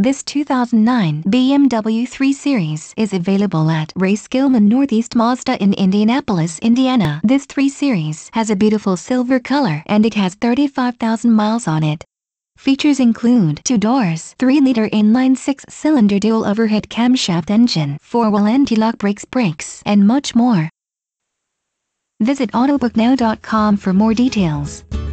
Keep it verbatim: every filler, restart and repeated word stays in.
This two thousand nine B M W three Series is available at Skillman Northeast Mazda in Indianapolis, Indiana. This three Series has a beautiful silver color and it has thirty-five thousand miles on it. Features include two doors, three liter inline six-cylinder dual overhead camshaft engine, four-wheel anti-lock brakes, brakes, and much more. Visit autobook now dot com for more details.